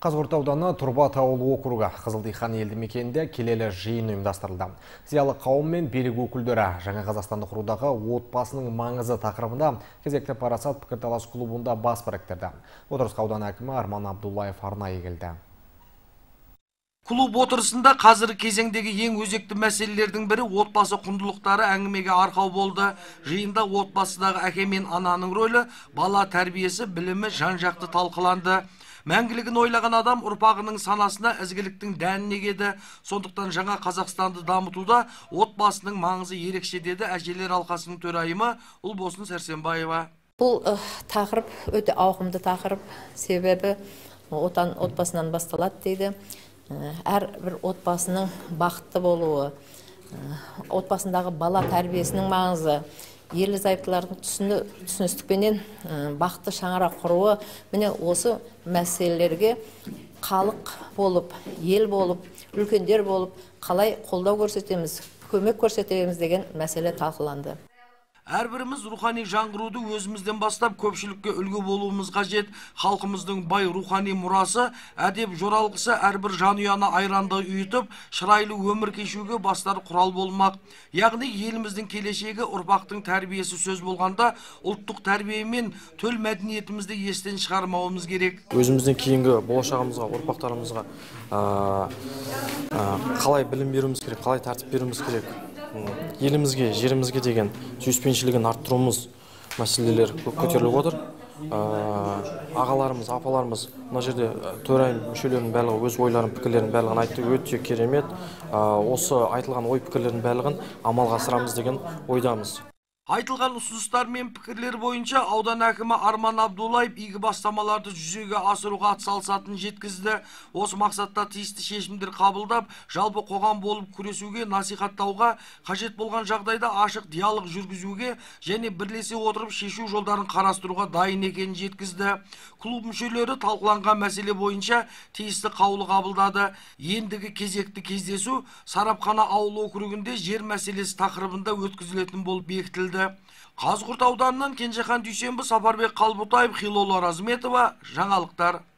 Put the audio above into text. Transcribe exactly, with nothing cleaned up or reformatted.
Қазығұрт ауданы Тұрбат ауылы округы Қызылдихан елді мекенінде келелі жиын ұйымдастырылды. Зиялы қауым мен билік өкілдері жаңа Қазақстанды құрудағы отбасының маңызы тақырыбында кезекті парасат пікірталас клубында бас біріктірді. Отырысқа аудан әкімі Арман Абдуллаев арнайы келді. Клуб отырысында қазіргі кезеңдегі ең өзекті мәселелердің бірі отбасы құндылықтары әңгімеге арқау болды. Жиында отбасыдағы әке мен ананың рөлі, бала тәрбиесі, білімі жан-жақты талқыланды. Мәңгілігін ойлаған адам ұрпағының санасына ізгіліктің дәнін егеді. Сондықтан жаңа Қазақстанды дамытуда отбасының маңызы ерекше деді әжелер алқасының төрайымы Ұлбосын Сәрсенбаева. Бұл тақырып өте ауқымды тақырып, себебі отан отбасынан басталады дейді. Әр бір отбасының бақытты болуы, отбасындағы бала тәрбиесінің маңызы, ерлі зайыптылардың түсіністікпенен бақытты шаңырақ құруы, міне осы мәселелерге халық болып, ел болып, үлкендер болып, қалай қолдау көрсетеміз, көмек көрсетеміз деген мәселе талқыланды. Әрбіріміз рухани жаңғыруды өзімізден бастап көпшілікке үлгі болуымыз қажет. Халқымыздың бай рухани мұрасы, әдеп жоралғысы әрбір жанұяны айранды үйітіп, шырайлы өмір кешуге бастар құрал болмақ. Яғни еліміздің келешегі ұрпақтың тәрбиесі сөз болғанда, ұлттық тәрбие мен төл мәдениетімізді естен шығармауымыз керек. Өзіміздің кейінгі болашағымызға, ұрпақтарымызға қалай білім беруіміз керек, қалай тәртіп беруіміз керек. Елімізге, жерімізге деген сүйіспеншілігін арттыруымыз мәселелер көтеріліп отыр. Ағаларымыз, апаларымыз мына жерде төрайым мүшелерінің барлығы өз ойларын, пікірлерін барлығын айтты, өте керемет. Осы айтылған ой пікірлерін барлығын амалға асырамыз деген ойдамыз. Айтылған ұсыныстар мен пікірлер бойынша аудан әкімі Арман Абдуллаев игі бастамаларды жүзеге асыруға атсалысатынын жеткізді. Осы мақсатта тиісті шешімдер қабылдап, жалпы қоғам болып күресуге, насихаттауға, қажет болған жағдайда ашық диалог жүргізуге және бірлесе отырып шешу жолдарын қарастыруға дайын екенін жеткізді. Клуб мүшелері талқыланған мәселе бойынша тиісті қаулы қабылдады. Ендігі кезекті кездесу Сарапхана ауыл округінде жер мәселесі тақырыбында өткізілетін болып бекітілді. Қазығұрт ауданынан Кенжехан Дүйсенбі, Сапарбек Қалбұтаев, Хилолла Разметова, жаңалықтар.